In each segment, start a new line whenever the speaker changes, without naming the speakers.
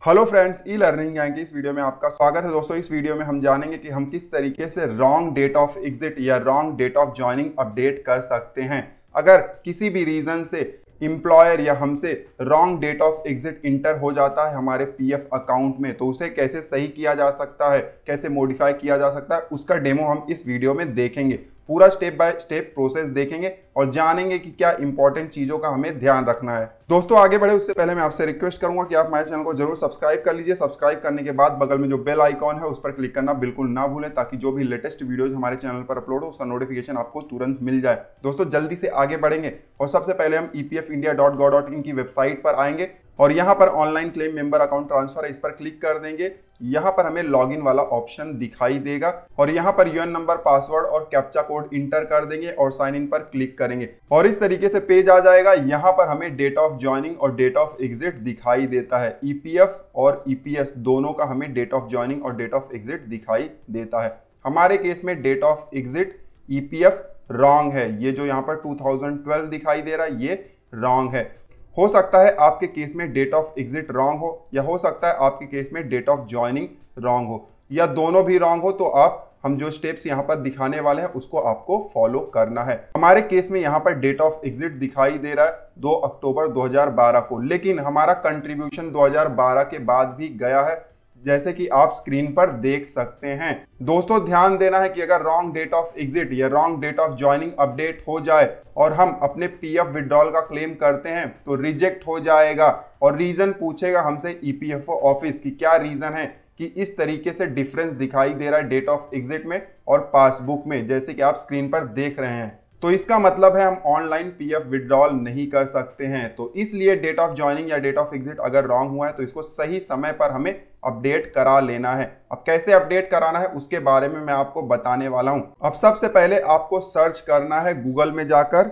Hello friends, e learning ज्ञान की इस वीडियो में आपका स्वागत है। दोस्तों, इस वीडियो में हम जानेंगे कि हम किस तरीके से रॉन्ग डेट ऑफ एग्जिट या wrong date of joining update कर सकते हैं। अगर किसी भी रीजन से एम्प्लॉयर या हमसे wrong date of exit enter हो जाता है हमारे पीएफ अकाउंट में, तो उसे कैसे सही किया जा सकता है, कैसे मॉडिफाई किया जा सकता है, उसका डेमो हम इस वीडियो में देखेंगे। पूरा स्टेप बाय स्टेप प्रोसेस देखेंगे और जानेंगे कि क्या इंपॉर्टेंट चीजों का हमें ध्यान रखना है। दोस्तों, आगे बढ़े उससे पहले मैं आपसे रिक्वेस्ट करूंगा कि आप हमारे चैनल को जरूर सब्सक्राइब कर लीजिए। सब्सक्राइब करने के बाद बगल में जो बेल आइकॉन है उस पर क्लिक करना बिल्कुल ना भूलें, ताकि जो भी लेटेस्ट वीडियोज हमारे चैनल पर अपलोड हो उसका नोटिफिकेशन आपको तुरंत मिल जाए। दोस्तों, जल्दी से आगे बढ़ेंगे और सबसे पहले हम epfindia.gov.in की वेबसाइट पर आएंगे और यहाँ पर online claim member account transfer है, इस पर क्लिक कर देंगे। यहाँ पर हमें लॉगिन वाला ऑप्शन दिखाई देगा और यहाँ पर यूएन नंबर, पासवर्ड और कैप्चा कोड इंटर कर देंगे और साइन इन पर क्लिक करेंगे और इस तरीके से पेज आ जाएगा। यहाँ पर हमें डेट ऑफ ज्वाइनिंग और डेट ऑफ एग्जिट दिखाई देता है। ईपीएफ और ईपीएस दोनों का हमें डेट ऑफ ज्वाइनिंग और डेट ऑफ एग्जिट दिखाई देता है। हमारे केस में date of exit EPF wrong है। ये जो यहाँ पर 2012 दिखाई दे रहा है ये रॉन्ग है। हो सकता है आपके केस में डेट ऑफ एग्जिट रॉन्ग हो, या हो सकता है आपके केस में डेट ऑफ ज्वाइनिंग रॉन्ग हो, या दोनों भी रॉन्ग हो। तो हम जो स्टेप्स यहाँ पर दिखाने वाले हैं उसको आपको फॉलो करना है। हमारे केस में यहाँ पर डेट ऑफ एग्जिट दिखाई दे रहा है 2 अक्टूबर 2012 को, लेकिन हमारा कंट्रीब्यूशन 2012 के बाद भी गया है, जैसे कि आप स्क्रीन पर देख सकते हैं। दोस्तों, ध्यान देना है कि अगर रॉन्ग डेट ऑफ एग्जिट या wrong date of joining update हो जाए और हम अपने पीएफ विड्रॉल का क्लेम करते हैं तो रिजेक्ट हो जाएगा और रीजन पूछेगा हमसे ईपीएफओ ऑफिस की क्या रीजन है कि इस तरीके से डिफरेंस दिखाई दे रहा है डेट ऑफ एग्जिट में और पासबुक में, जैसे कि आप स्क्रीन पर देख रहे हैं। तो इसका मतलब है हम ऑनलाइन पीएफ विड्रॉल नहीं कर सकते हैं। तो इसलिए डेट ऑफ ज्वाइनिंग या डेट ऑफ एग्जिट अगर रॉन्ग हुआ है तो इसको सही समय पर हमें अपडेट करा लेना है। अब कैसे अपडेट कराना है उसके बारे में मैं आपको बताने वाला हूं। अब सबसे पहले आपको सर्च करना है गूगल में जाकर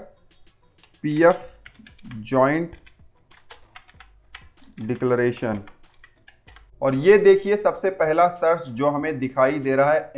पीएफ जॉइंट डिक्लेरेशन, और ये देखिए सबसे पहला सर्च जो हमें दिखाई दे रहा है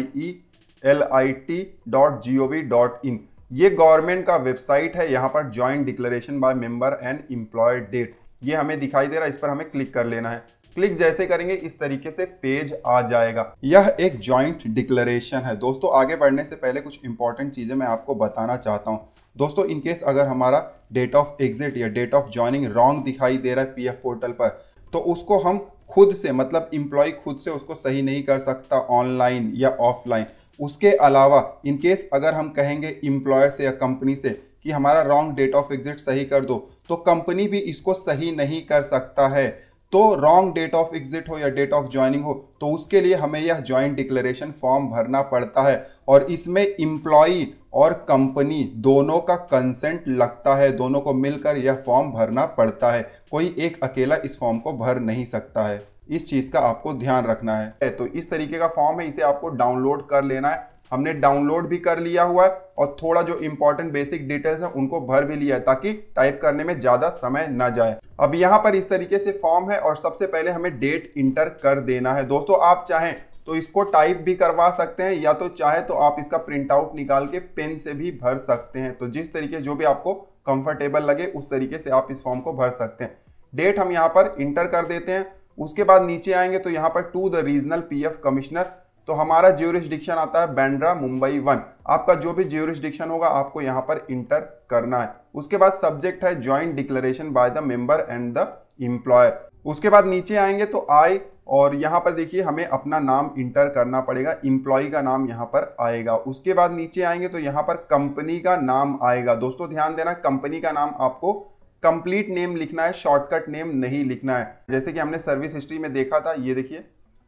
NIELIT.gov.in। ये गवर्नमेंट का वेबसाइट है। यहाँ पर joint declaration by member and employer date ये हमें दिखाई दे रहा है, इस पर हमें क्लिक कर लेना है। क्लिक जैसे करेंगे इस तरीके से पेज आ जाएगा। यह एक जॉइंट डिक्लेरेशन है। दोस्तों, आगे बढ़ने से पहले कुछ इंपॉर्टेंट चीजें मैं आपको बताना चाहता हूँ। दोस्तों, इनकेस अगर हमारा डेट ऑफ एग्जिट या डेट ऑफ ज्वाइनिंग रॉन्ग दिखाई दे रहा है पीएफ पोर्टल पर, तो उसको हम खुद से, मतलब एम्प्लॉय खुद से उसको सही नहीं कर सकता ऑनलाइन या ऑफलाइन। उसके अलावा इनकेस अगर हम कहेंगे एम्प्लॉयर से या कंपनी से कि हमारा रॉन्ग डेट ऑफ एग्जिट सही कर दो, तो कंपनी भी इसको सही नहीं कर सकता है। तो रॉन्ग डेट ऑफ एग्जिट हो या डेट ऑफ ज्वाइनिंग हो, तो उसके लिए हमें यह जॉइंट डिक्लेरेशन फॉर्म भरना पड़ता है और इसमें एम्प्लॉई और कंपनी दोनों का कंसेंट लगता है। दोनों को मिलकर यह फॉर्म भरना पड़ता है। कोई एक अकेला इस फॉर्म को भर नहीं सकता है। इस चीज का आपको ध्यान रखना है। तो इस तरीके का फॉर्म है, इसे आपको डाउनलोड कर लेना है। हमने डाउनलोड भी कर लिया हुआ है और थोड़ा जो इंपॉर्टेंट बेसिक डिटेल्स है उनको भर भी लिया है, ताकि टाइप करने में ज्यादा समय ना जाए। अब यहाँ पर इस तरीके से फॉर्म है और सबसे पहले हमें डेट इंटर कर देना है। दोस्तों, आप चाहें तो इसको टाइप भी करवा सकते हैं, या तो चाहे तो आप इसका प्रिंट आउट निकाल के पेन से भी भर सकते हैं। तो जिस तरीके जो भी आपको कंफर्टेबल लगे उस तरीके से आप इस फॉर्म को भर सकते हैं। डेट हम यहाँ पर इंटर कर देते हैं। उसके बाद नीचे आएंगे तो यहाँ पर to the regional PF commissioner, तो हमारा ज्यूरिसडिक्शन आता है बांद्रा मुंबई 1। आपका जो भी ज्यूरिसडिक्शन होगा आपको यहाँ पर इंटर करना है। उसके बाद सब्जेक्ट है joint declaration by the member and the employer. उसके बाद नीचे आएंगे तो आई, और यहाँ पर देखिए हमें अपना नाम इंटर करना पड़ेगा। एम्प्लॉय का नाम यहाँ पर आएगा। उसके बाद नीचे आएंगे तो यहाँ पर कंपनी का नाम आएगा। दोस्तों, ध्यान देना, कंपनी का नाम आपको कंप्लीट नेम लिखना है, शॉर्टकट नेम नहीं लिखना है। जैसे कि हमने सर्विस हिस्ट्री में देखा था, ये देखिए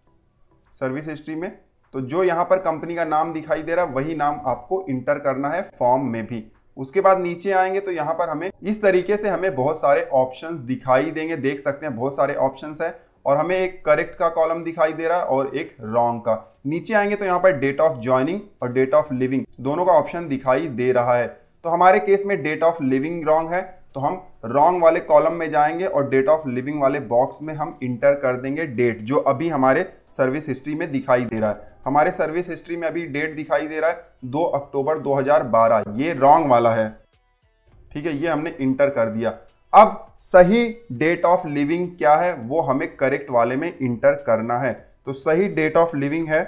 सर्विस हिस्ट्री में, तो जो यहाँ पर कंपनी का नाम दिखाई दे रहा है वही नाम आपको इंटर करना है फॉर्म में भी। उसके बाद नीचे आएंगे तो यहाँ पर हमें इस तरीके से हमें बहुत सारे ऑप्शंस दिखाई देंगे। देख सकते हैं बहुत सारे ऑप्शंस है और हमें एक करेक्ट का कॉलम दिखाई दे रहा है और एक रॉन्ग का। नीचे आएंगे तो यहाँ पर डेट ऑफ ज्वाइनिंग और डेट ऑफ लिविंग दोनों का ऑप्शन दिखाई दे रहा है। तो हमारे केस में डेट ऑफ लिविंग रॉन्ग है, तो हम रॉन्ग वाले कॉलम में जाएंगे और डेट ऑफ लिविंग वाले बॉक्स में हम इंटर कर देंगे डेट, जो अभी हमारे सर्विस हिस्ट्री में दिखाई दे रहा है। हमारे सर्विस हिस्ट्री में अभी डेट दिखाई दे रहा है 2 अक्टूबर 2012, ये रॉन्ग वाला है। ठीक है, ये हमने इंटर कर दिया। अब सही डेट ऑफ लिविंग क्या है वो हमें करेक्ट वाले में इंटर करना है। तो सही डेट ऑफ लिविंग है,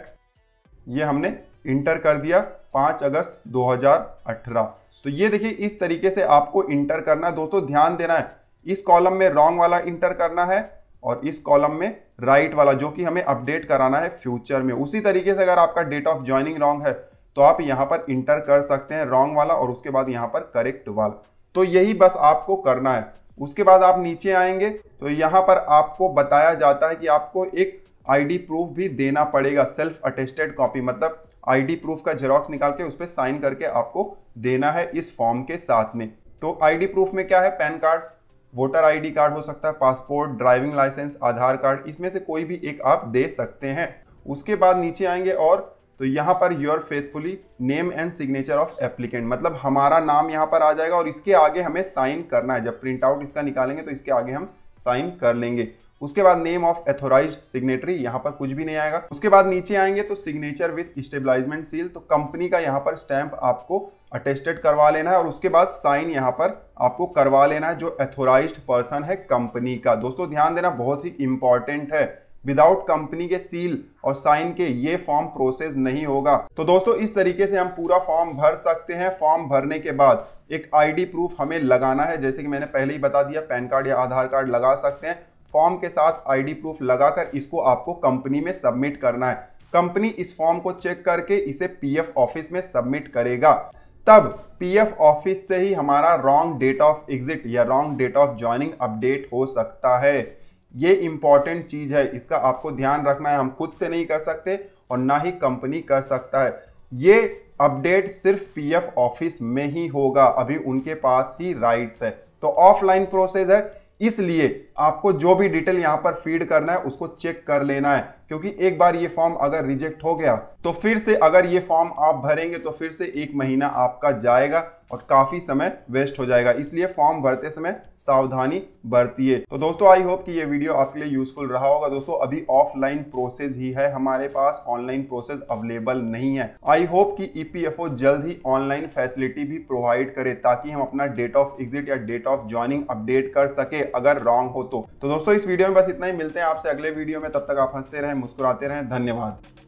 ये हमने इंटर कर दिया 5 अगस्त 2018। तो ये देखिए इस तरीके से आपको इंटर करना है। दोस्तों ध्यान देना है, इस कॉलम में रॉन्ग वाला इंटर करना है और इस कॉलम में राइट वाला, जो कि हमें अपडेट कराना है फ्यूचर में। उसी तरीके से अगर आपका डेट ऑफ ज्वाइनिंग रॉन्ग है तो आप यहां पर इंटर कर सकते हैं रॉन्ग वाला और उसके बाद यहां पर करेक्ट वाला। तो यही बस आपको करना है। उसके बाद आप नीचे आएंगे तो यहां पर आपको बताया जाता है कि आपको एक आईडी प्रूफ भी देना पड़ेगा, सेल्फ अटेस्टेड कॉपी, मतलब आईडी प्रूफ का जेरॉक्स निकाल के उस पर साइन करके आपको देना है इस फॉर्म के साथ में। तो आईडी प्रूफ में क्या है, PAN card, voter ID card हो सकता है, passport, driving licence, Aadhaar card, इसमें से कोई भी एक आप दे सकते हैं। उसके बाद नीचे आएंगे और तो यहाँ पर your faithfully name and signature of applicant, मतलब हमारा नाम यहाँ पर आ जाएगा और इसके आगे हमें साइन करना है। जब प्रिंट आउट इसका निकालेंगे तो इसके आगे हम साइन कर लेंगे। उसके बाद नेम ऑफ एथोराइज्ड सिग्नेटरी, यहाँ पर कुछ भी नहीं आएगा। उसके बाद नीचे आएंगे तो सिग्नेचर विद स्टेबलाइजमेंट सील, तो कंपनी का यहाँ पर स्टैंप आपको अटेस्टेड करवा लेना है और उसके बाद साइन यहाँ पर आपको करवा लेना है जो एथोराइज्ड पर्सन है कंपनी का। दोस्तों ध्यान देना, बहुत ही इंपॉर्टेंट है, विदाउट कंपनी के सील और साइन के ये फॉर्म प्रोसेस नहीं होगा। तो दोस्तों इस तरीके से हम पूरा फॉर्म भर सकते हैं। फॉर्म भरने के बाद एक आईडी प्रूफ हमें लगाना है, जैसे कि मैंने पहले ही बता दिया, पैन कार्ड या आधार कार्ड लगा सकते हैं। फॉर्म के साथ आईडी प्रूफ लगाकर इसको आपको कंपनी में सबमिट करना है। कंपनी इस फॉर्म को चेक करके इसे पीएफ ऑफिस में सबमिट करेगा। तब पीएफ ऑफिस से ही हमारा रॉन्ग डेट ऑफ एग्जिट या wrong date of joining update हो सकता है। ये इंपॉर्टेंट चीज है, इसका आपको ध्यान रखना है। हम खुद से नहीं कर सकते और ना ही कंपनी कर सकता है। ये अपडेट सिर्फ पीएफ ऑफिस में ही होगा, अभी उनके पास ही राइट्स है। तो ऑफलाइन प्रोसेस है, इसलिए आपको जो भी डिटेल यहाँ पर फीड करना है उसको चेक कर लेना है, क्योंकि एक बार ये फॉर्म अगर रिजेक्ट हो गया तो फिर से अगर ये फॉर्म आप भरेंगे तो फिर से 1 महीना आपका जाएगा और काफी समय वेस्ट हो जाएगा। इसलिए फॉर्म भरते समय सावधानी बरतिए। तो दोस्तों आई होप कि ये वीडियो आपके लिए यूजफुल रहा होगा। दोस्तों अभी ऑफलाइन प्रोसेस ही है हमारे पास, ऑनलाइन प्रोसेस अवेलेबल नहीं है। आई होप कि ईपीएफओ जल्द ही ऑनलाइन फैसिलिटी भी प्रोवाइड करे ताकि हम अपना डेट ऑफ एग्जिट या डेट ऑफ ज्वाइनिंग अपडेट कर सके अगर रॉन्ग हो तो। दोस्तों इस वीडियो में बस इतना ही, मिलते हैं आपसे अगले वीडियो में। तब तक आप हंसते रहें, मुस्कुराते रहें। धन्यवाद।